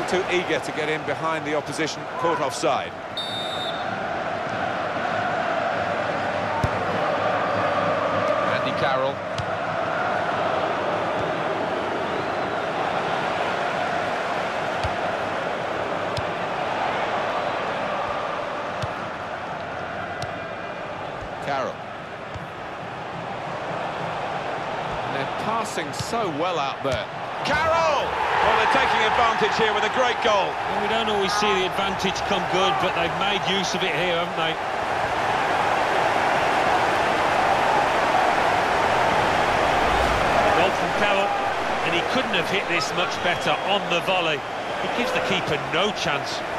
little too eager to get in behind the opposition, caught offside. Andy Carroll. Carroll. And they're passing so well out there. Carroll! Well, they're taking advantage here with a great goal. Well, we don't always see the advantage come good, but they've made use of it here, haven't they? Well from Carroll, and he couldn't have hit this much better on the volley. It gives the keeper no chance.